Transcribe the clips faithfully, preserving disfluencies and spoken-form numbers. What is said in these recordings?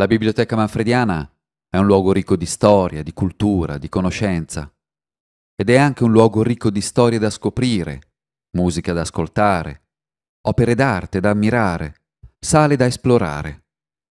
La Biblioteca Manfrediana è un luogo ricco di storia, di cultura, di conoscenza, ed è anche un luogo ricco di storie da scoprire, musica da ascoltare, opere d'arte da ammirare, sale da esplorare.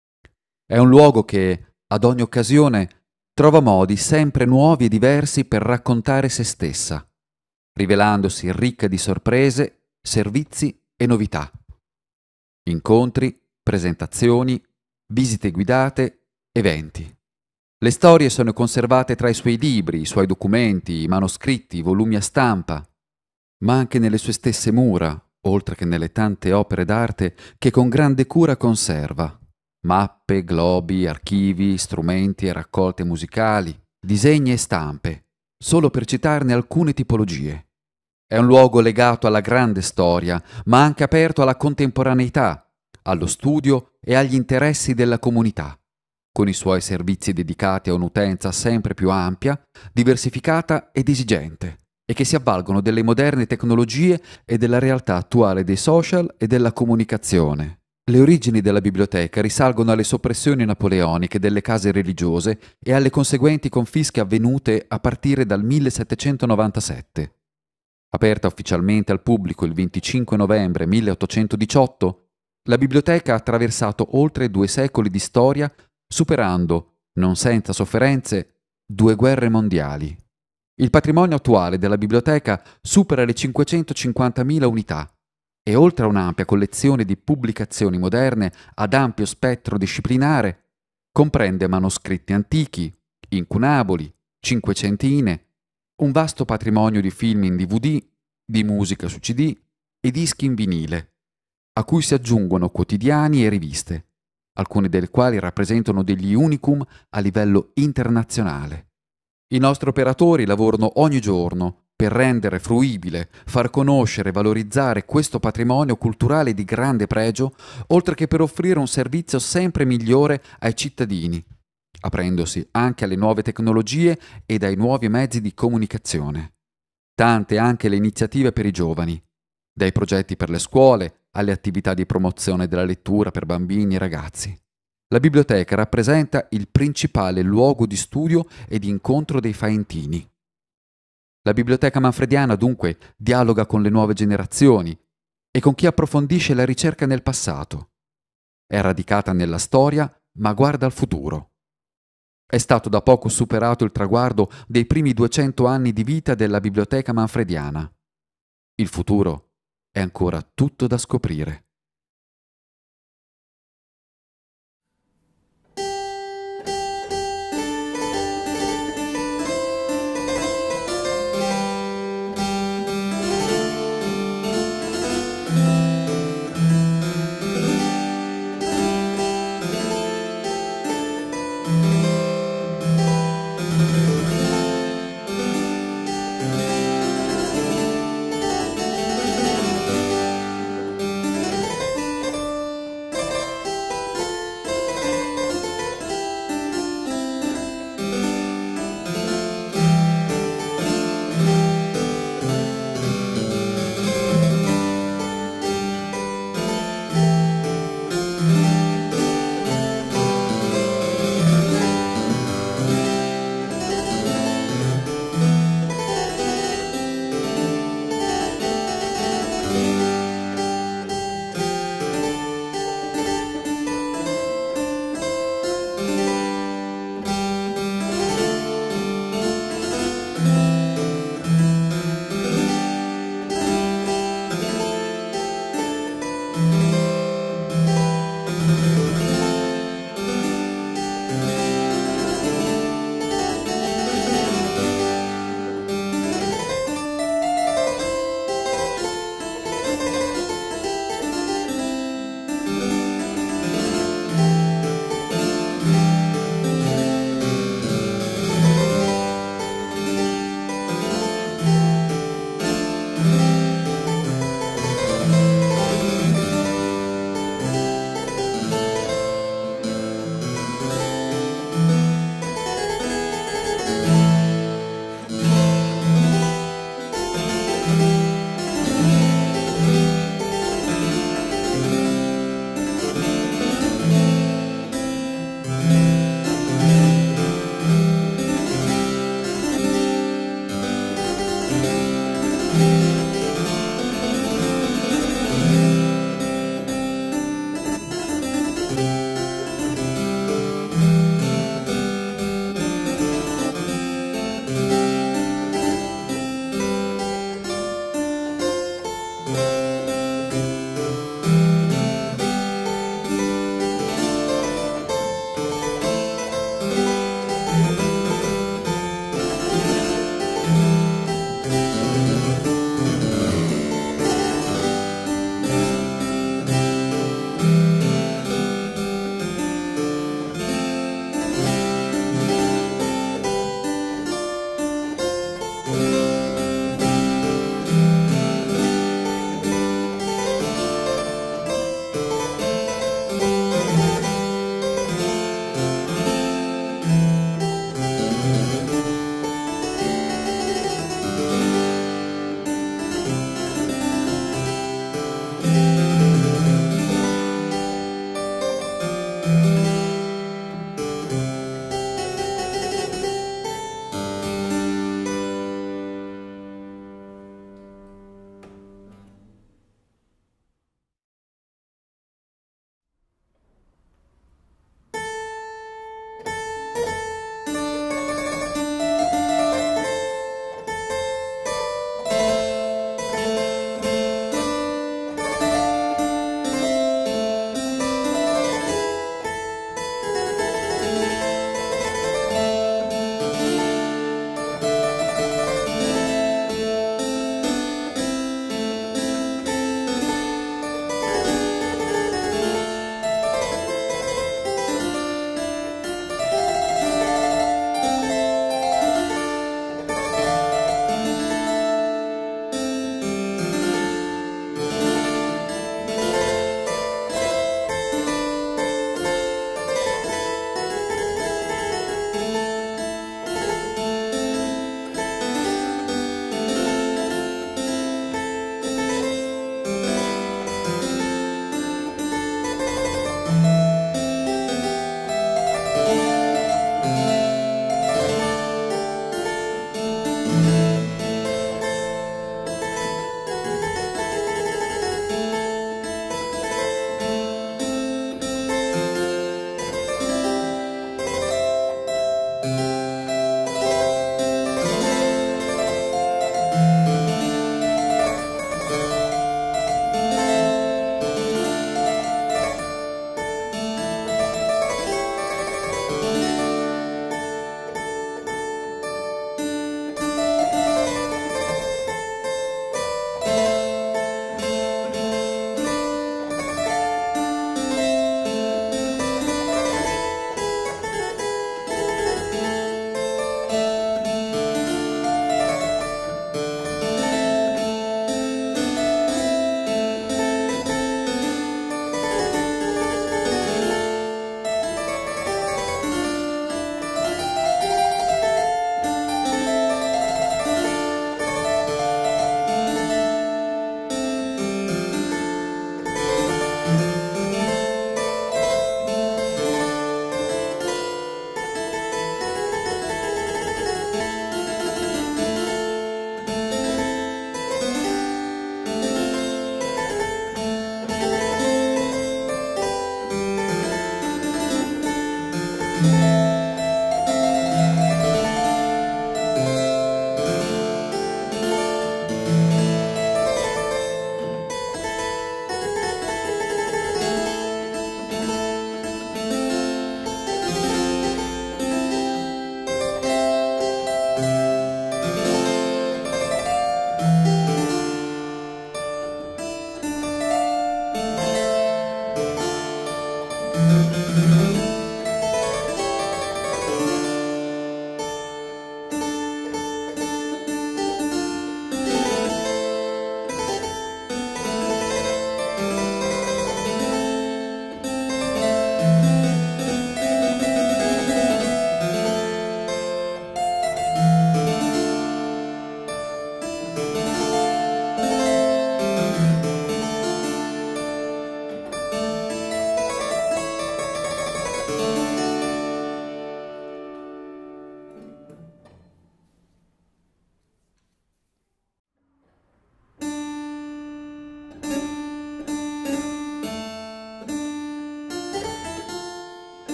È un luogo che, ad ogni occasione, trova modi sempre nuovi e diversi per raccontare se stessa, rivelandosi ricca di sorprese, servizi e novità. Incontri, presentazioni, visite guidate, eventi. Le storie sono conservate tra i suoi libri, i suoi documenti, i manoscritti, i volumi a stampa, ma anche nelle sue stesse mura, oltre che nelle tante opere d'arte che con grande cura conserva. Mappe, globi, archivi, strumenti e raccolte musicali, disegni e stampe, solo per citarne alcune tipologie. È un luogo legato alla grande storia, ma anche aperto alla contemporaneità, allo studio e agli interessi della comunità, con i suoi servizi dedicati a un'utenza sempre più ampia, diversificata ed esigente, e che si avvalgono delle moderne tecnologie e della realtà attuale dei social e della comunicazione. Le origini della biblioteca risalgono alle soppressioni napoleoniche delle case religiose e alle conseguenti confische avvenute a partire dal millesettecentonovantasette. Aperta ufficialmente al pubblico il venticinque novembre milleottocentodiciotto, la biblioteca ha attraversato oltre due secoli di storia, superando, non senza sofferenze, due guerre mondiali. Il patrimonio attuale della biblioteca supera le cinquecentocinquantamila unità e, oltre a un'ampia collezione di pubblicazioni moderne ad ampio spettro disciplinare, comprende manoscritti antichi, incunaboli, cinquecentine, un vasto patrimonio di film in D V D, di musica su C D e dischi in vinile, a cui si aggiungono quotidiani e riviste, alcune delle quali rappresentano degli unicum a livello internazionale. I nostri operatori lavorano ogni giorno per rendere fruibile, far conoscere e valorizzare questo patrimonio culturale di grande pregio, oltre che per offrire un servizio sempre migliore ai cittadini, aprendosi anche alle nuove tecnologie e ai nuovi mezzi di comunicazione. Tante anche le iniziative per i giovani, dai progetti per le scuole alle attività di promozione della lettura per bambini e ragazzi. La biblioteca rappresenta il principale luogo di studio e di incontro dei faentini. La Biblioteca Manfrediana dunque dialoga con le nuove generazioni e con chi approfondisce la ricerca nel passato. È radicata nella storia, ma guarda al futuro. È stato da poco superato il traguardo dei primi duecento anni di vita della Biblioteca Manfrediana. Il futuro è ancora tutto da scoprire. Thank you.